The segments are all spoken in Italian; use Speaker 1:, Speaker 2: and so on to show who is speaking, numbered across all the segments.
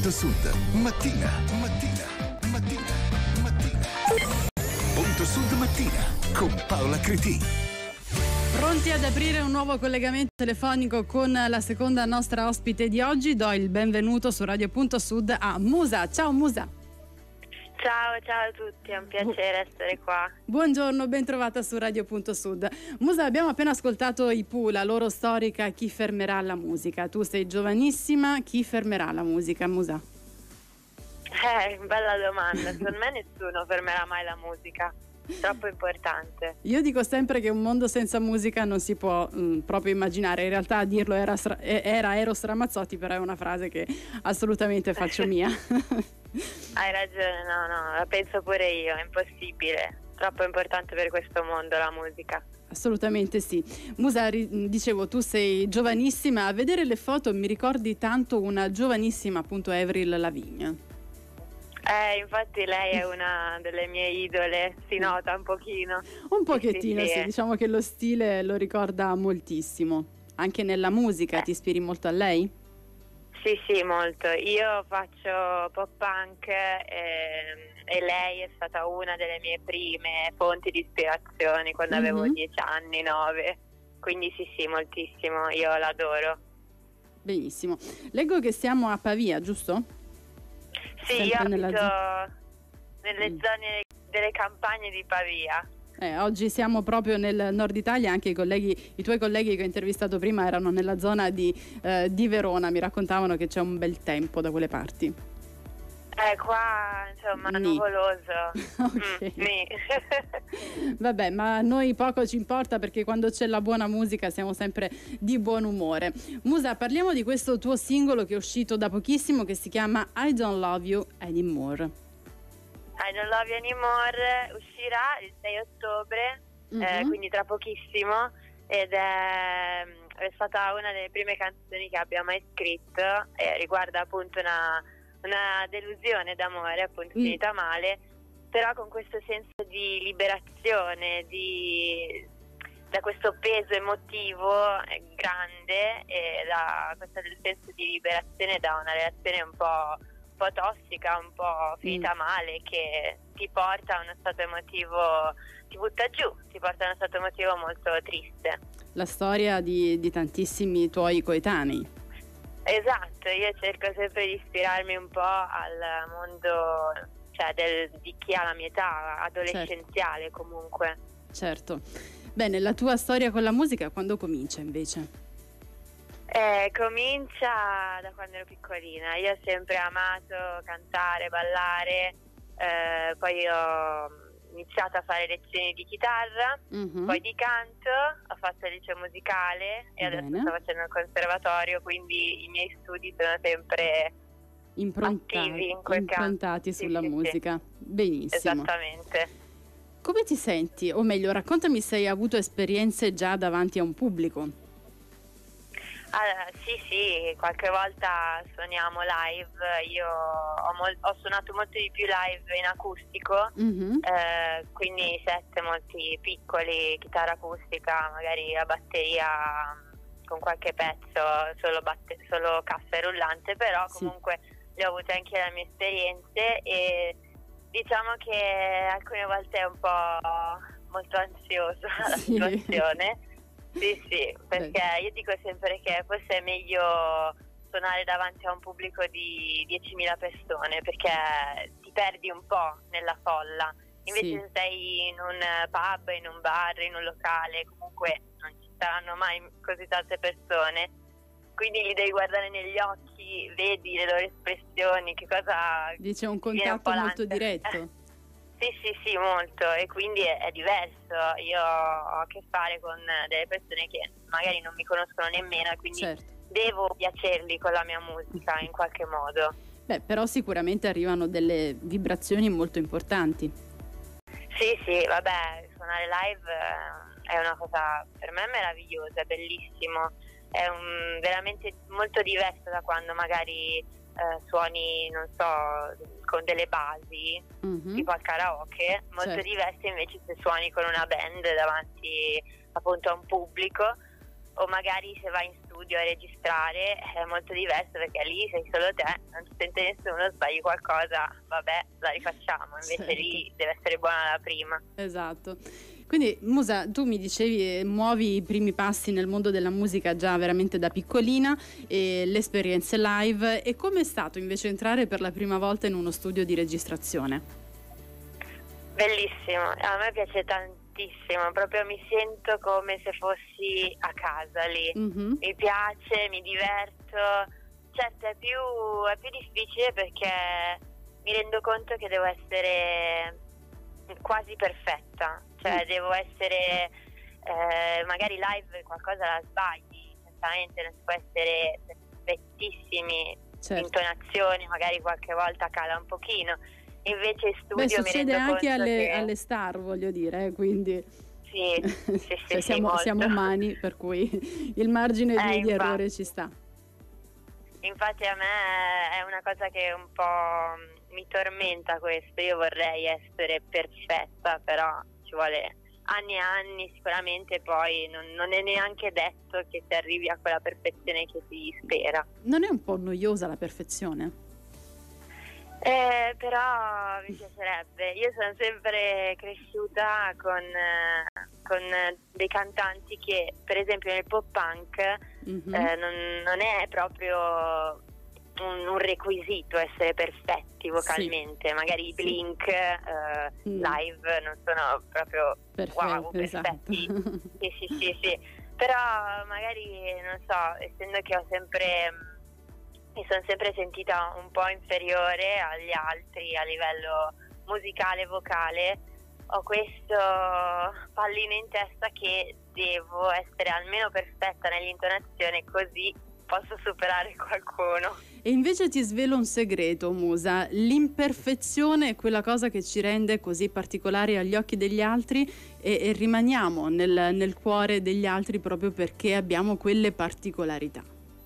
Speaker 1: Punto Sud, mattina. Punto Sud mattina con Paola Cretì.
Speaker 2: Pronti ad aprire un nuovo collegamento telefonico con la seconda nostra ospite di oggi. Do il benvenuto su Radio Punto Sud a Musa. Ciao Musa.
Speaker 3: Ciao a tutti, è un piacere essere qua.
Speaker 2: Buongiorno, ben trovata su Radio Punto Sud. Musa, abbiamo appena ascoltato i Pooh, la loro storica Chi fermerà la musica. Tu sei giovanissima, chi fermerà la musica, Musa?
Speaker 3: Bella domanda. Secondo me nessuno fermerà mai la musica. Troppo importante.
Speaker 2: Io dico sempre che un mondo senza musica non si può proprio immaginare. In realtà a dirlo era Eros Ramazzotti, però è una frase che assolutamente faccio mia.
Speaker 3: Hai ragione, no, la penso pure io, è impossibile. Troppo importante per questo mondo la musica.
Speaker 2: Assolutamente sì. Musa, dicevo, tu sei giovanissima, a vedere le foto mi ricordi tanto una giovanissima appunto Avril Lavigne.
Speaker 3: Infatti lei è una delle mie idole, si nota un pochino.
Speaker 2: Un pochettino, sì,
Speaker 3: sì.
Speaker 2: Diciamo che lo stile lo ricorda moltissimo. Anche nella musica ti ispiri molto a lei?
Speaker 3: Sì, molto. Io faccio pop punk e lei è stata una delle mie prime fonti di ispirazione quando avevo 10 anni, 9. Quindi sì, moltissimo, io l'adoro.
Speaker 2: Benissimo. Leggo che siamo a Pavia, giusto?
Speaker 3: Sì,
Speaker 2: Sempre
Speaker 3: io abito
Speaker 2: nelle
Speaker 3: zone delle campagne di Pavia.
Speaker 2: Oggi siamo proprio nel nord Italia, anche i tuoi colleghi che ho intervistato prima erano nella zona di Verona, mi raccontavano che c'è un bel tempo da quelle parti.
Speaker 3: Qua insomma nuvoloso.
Speaker 2: Okay. Vabbè, ma a noi poco ci importa perché quando c'è la buona musica siamo sempre di buon umore. Musa, parliamo di questo tuo singolo che è uscito da pochissimo che si chiama I Don't Love You Anymore.
Speaker 3: I Don't Love You Anymore uscirà il 6 ottobre, quindi tra pochissimo, ed è stata una delle prime canzoni che abbia mai scritto, riguarda appunto una delusione d'amore, appunto finita male, però con questo senso di liberazione, da questo peso emotivo grande e da questo senso di liberazione da una relazione un po' tossica, un po' finita male, che ti porta a uno stato emotivo, ti butta giù, ti porta a uno stato emotivo molto triste.
Speaker 2: La storia di tantissimi tuoi coetanei.
Speaker 3: Esatto, io cerco sempre di ispirarmi un po' al mondo, cioè di chi ha la mia età, adolescenziale, certo. Comunque.
Speaker 2: Certo. Bene, la tua storia con la musica quando comincia invece?
Speaker 3: Comincia da quando ero piccolina. Io ho sempre amato cantare, ballare, poi ho iniziato a fare lezioni di chitarra, poi di canto, ho fatto il liceo musicale e adesso sto facendo il conservatorio, quindi i miei studi sono sempre
Speaker 2: improntati sulla musica. Sì. Benissimo.
Speaker 3: Esattamente.
Speaker 2: Come ti senti? O meglio, raccontami se hai avuto esperienze già davanti a un pubblico.
Speaker 3: Allora, sì, qualche volta suoniamo live. Io ho suonato molto di più live in acustico, quindi set molti piccoli, chitarra acustica, magari la batteria con qualche pezzo, solo cassa e rullante, però comunque le ho avute anche le mie esperienze e diciamo che alcune volte è un po' molto ansiosa la situazione. Sì, perché io dico sempre che forse è meglio suonare davanti a un pubblico di 10.000 persone, perché ti perdi un po' nella folla. Invece se sei in un pub, in un bar, in un locale, comunque non ci saranno mai così tante persone, quindi li devi guardare negli occhi, vedi le loro espressioni, che cosa...
Speaker 2: Dice un contatto molto diretto.
Speaker 3: Sì, molto, e quindi è diverso. Io ho a che fare con delle persone che magari non mi conoscono nemmeno e quindi devo piacerli con la mia musica in qualche modo.
Speaker 2: Beh, però sicuramente arrivano delle vibrazioni molto importanti.
Speaker 3: Sì, vabbè, suonare live è una cosa per me meravigliosa, è bellissimo, è veramente molto diverso da quando magari suoni, non so, con delle basi, tipo al karaoke, molto diverse invece se suoni con una band davanti appunto a un pubblico, o magari se vai in studio a registrare è molto diverso, perché lì sei solo te, non ti sente nessuno, sbagli qualcosa, vabbè, la rifacciamo, invece lì deve essere buona la prima.
Speaker 2: Esatto. Quindi Musa, tu mi dicevi muovi i primi passi nel mondo della musica già veramente da piccolina, e le esperienze live, e com'è stato invece entrare per la prima volta in uno studio di registrazione?
Speaker 3: Bellissimo, a me piace tantissimo, proprio mi sento come se fossi a casa lì, mi piace, mi diverto, certo è più difficile perché mi rendo conto che devo essere quasi perfetta, cioè devo essere magari live qualcosa la sbagli, certamente non si può essere perfettissimi, intonazioni magari qualche volta cala un pochino, invece in studio
Speaker 2: succede anche
Speaker 3: che...
Speaker 2: alle star, voglio dire, quindi
Speaker 3: sì,
Speaker 2: siamo umani, per cui il margine di errore ci sta.
Speaker 3: Infatti a me è una cosa che un po' mi tormenta questo, io vorrei essere perfetta, però ci vuole anni e anni sicuramente, poi non è neanche detto che si arrivi a quella perfezione che si spera.
Speaker 2: Non è un po' noiosa la perfezione?
Speaker 3: Però mi piacerebbe. Io sono sempre cresciuta con dei cantanti che, per esempio nel pop punk, non è proprio un requisito essere perfetti vocalmente, magari i Blink live non sono proprio perfetti,
Speaker 2: esatto.
Speaker 3: sì, però magari non so, essendo che mi sono sempre sentita un po' inferiore agli altri a livello musicale, vocale, ho questo pallino in testa che devo essere almeno perfetta nell'intonazione, così posso superare qualcuno.
Speaker 2: E invece ti svelo un segreto, Musa: l'imperfezione è quella cosa che ci rende così particolari agli occhi degli altri, e rimaniamo nel cuore degli altri proprio perché abbiamo quelle particolarità.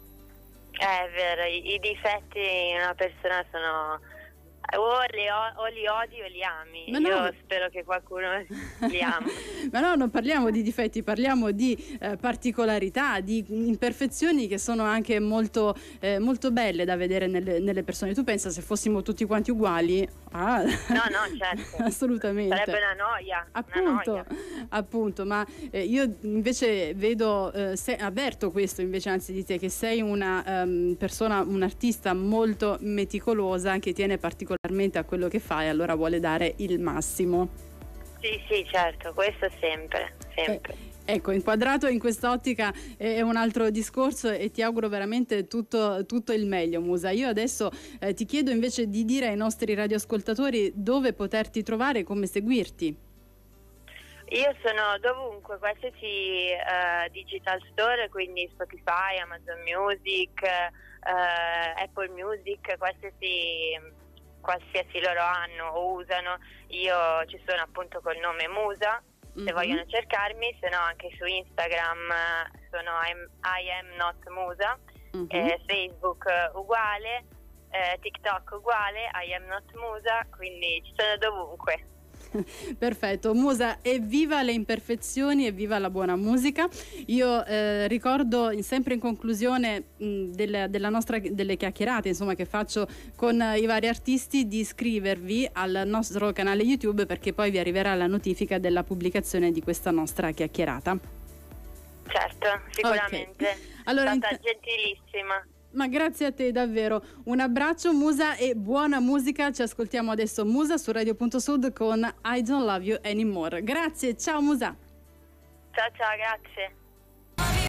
Speaker 3: È vero, i difetti in una persona sono o li odi o li ami. Io spero che qualcuno li ami.
Speaker 2: Ma no, non parliamo di difetti, parliamo di particolarità, di imperfezioni che sono anche molto belle da vedere nelle persone. Tu pensa, se fossimo tutti quanti uguali?
Speaker 3: No, certo.
Speaker 2: Assolutamente.
Speaker 3: Sarebbe una noia.
Speaker 2: Appunto, ma io invece vedo, avverto questo invece anzi di te, che sei una persona, un artista molto meticolosa, che tiene particolarmente a quello che fa, e allora vuole dare il massimo.
Speaker 3: Sì, certo, questo sempre.
Speaker 2: Ecco, inquadrato in quest'ottica è un altro discorso, e ti auguro veramente tutto il meglio, Musa. Io adesso ti chiedo invece di dire ai nostri radioascoltatori dove poterti trovare e come seguirti.
Speaker 3: Io sono dovunque, qualsiasi digital store, quindi Spotify, Amazon Music, Apple Music, qualsiasi loro hanno o usano, io ci sono appunto col nome Musa, se vogliono cercarmi, se no anche su Instagram sono I am not Musa, Facebook uguale, TikTok uguale, I am not Musa, quindi ci sono dovunque.
Speaker 2: Perfetto, Musa, evviva le imperfezioni, evviva la buona musica. Io ricordo sempre in conclusione delle chiacchierate, insomma, che faccio con i vari artisti, di iscrivervi al nostro canale YouTube, perché poi vi arriverà la notifica della pubblicazione di questa nostra chiacchierata.
Speaker 3: Certo, sicuramente.
Speaker 2: Okay. Allora,
Speaker 3: è stata gentilissima.
Speaker 2: Ma grazie a te davvero, un abbraccio Musa e buona musica. Ci ascoltiamo adesso Musa su Radio.Sud con I Don't Love You Anymore. Grazie, ciao Musa.
Speaker 3: Ciao, grazie.